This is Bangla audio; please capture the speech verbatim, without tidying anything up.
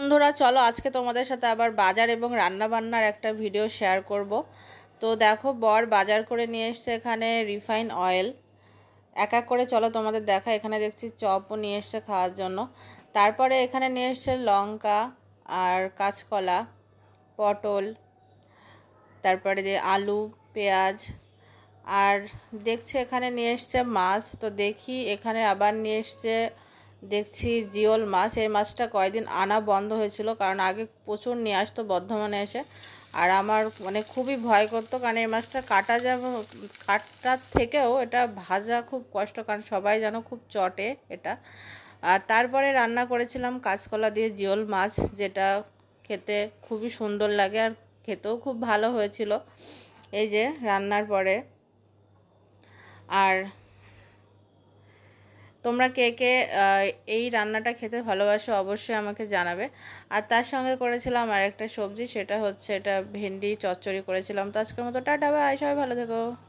বন্ধুরা, চলো আজকে তোমাদের সাথে আবার বাজার এবং রান্না বান্নার একটা ভিডিও শেয়ার করব। তো দেখো, বর বাজার করে নিয়ে এসছে এখানে রিফাইন অয়েল। এক এক করে চলো তোমাদের দেখা। এখানে দেখছি চপও নিয়ে এসছে খাওয়ার জন্য। তারপরে এখানে নিয়ে এসছে লঙ্কা আর কাঁচকলা, পটল, তারপরে যে আলু, পেঁয়াজ, আর দেখছি এখানে নিয়ে এসছে মাছ। তো দেখি এখানে আবার নিয়ে এসছে দেখছি জিওল মাছ। এই মাছটা কয়েকদিন আনা বন্ধ হয়েছিল, কারণ আগে প্রচুর নিয়ে আসতো বর্ধমানে এসে। আর আমার মানে খুবই ভয় করতো, কারণ এই মাছটা কাটা যাব কাটার থেকেও এটা ভাজা খুব কষ্ট, কারণ সবাই জানো খুব চটে এটা। আর তারপরে রান্না করেছিলাম কাঁচকলা দিয়ে জিওল মাছ, যেটা খেতে খুবই সুন্দর লাগে আর খেতেও খুব ভালো হয়েছিল এই যে রান্নার পরে। আর তোমরা কে কে এই রান্নাটা খেতে ভালোবাসো অবশ্যই আমাকে জানাবে। আর তার সঙ্গে করেছিলাম আর একটা সবজি, সেটা হচ্ছে এটা ভেন্ডি চচ্চড়ি করেছিলাম। তো আজকের মতো টাটা, বাই, সবাই ভালো থেকো।